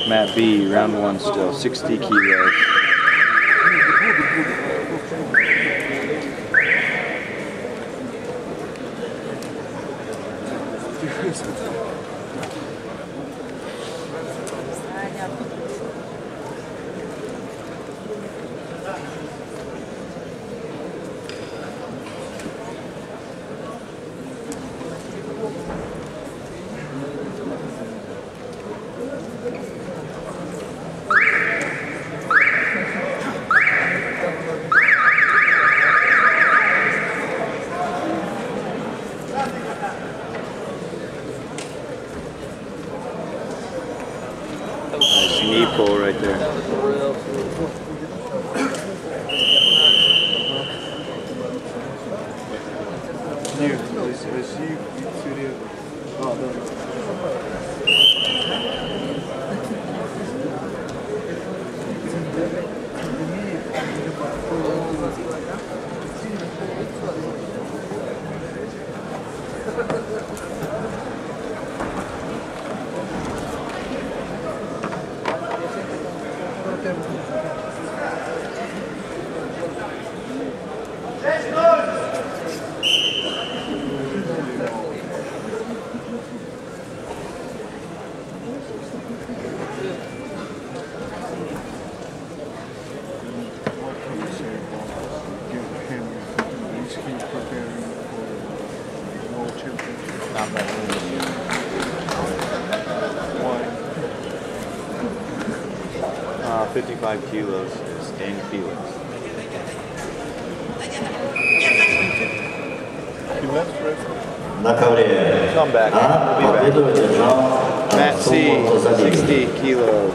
Matt B, round one still, 60 kilos. Nice knee pull right there. Not that easy. 55 kilos is Danny Felix. Come back. We'll be back. Matt C, 60 kilos.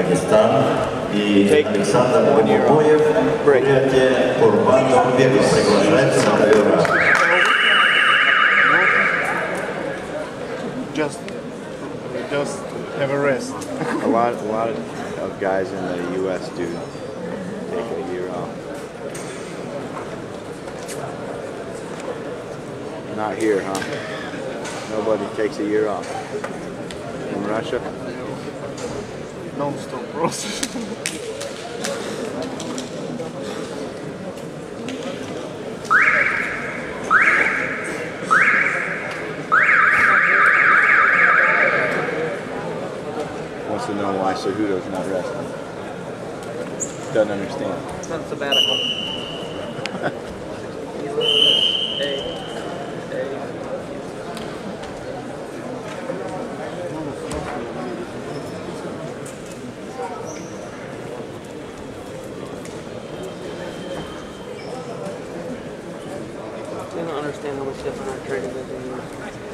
Take 1 year off. Break. Just have a rest. A lot of guys in the U.S. do take a year off. Not here, huh? Nobody takes a year off. In Russia? Non-stop process. Wants to know why Cejudo's not resting. Doesn't understand. It's not sabbatical. I don't understand how much different our training is than yours.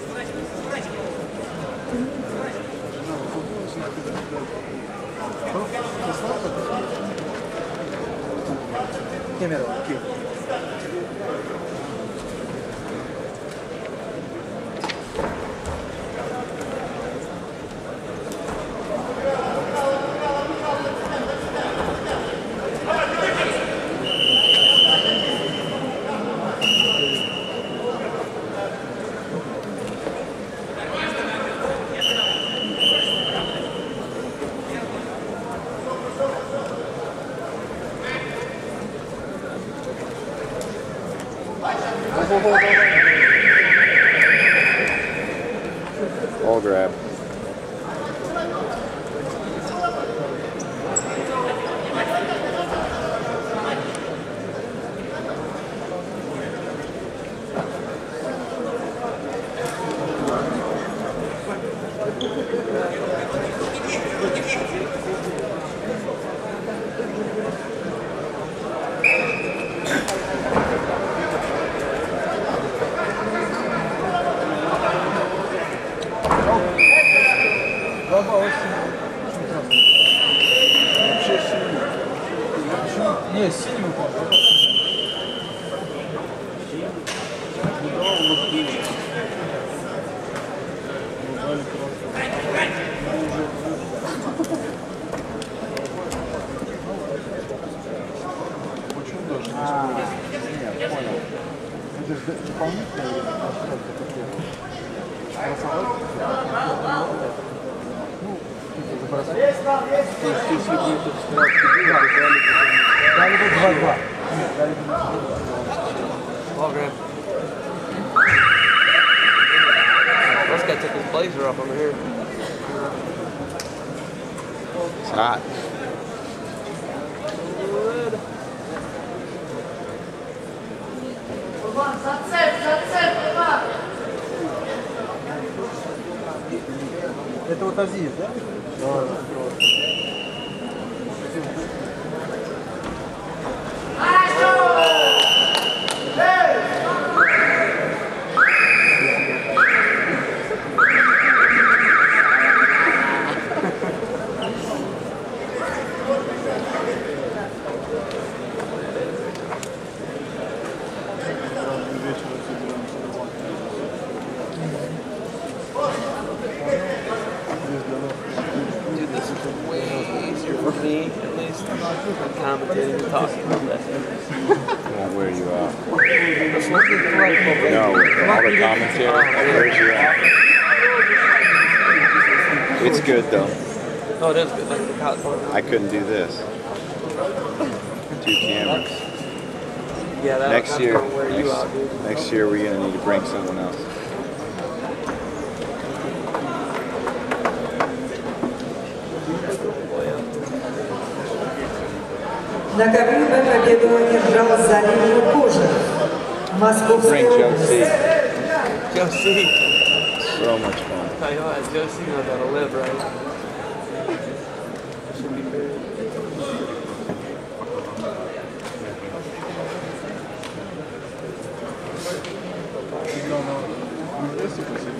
Dímelo, aquí. All grab. Не, синему Нет, понял. Это же дополнительно или Дали бы 2-2. Ball grab. This guy took his blazer off over here. It's hot. Это вот Азиз, да? Dude, this is way easier for me, at least. I'm commentating and talking about that. Won't wear you out. It's not the correct one. No, all the commentary, that wears you out. It's good though. Oh, it is good. Like the college one. I couldn't do this. 2 cameras. Yeah, that, Next that's year, gonna wear you out, dude. next year we're gonna need to bring someone else. На ковре победу одержал Залив Кожа. Московская Bring область. Josie. So much fun. Tell you what, Josie knows how to live, right? Should be fair. No, no. Esse você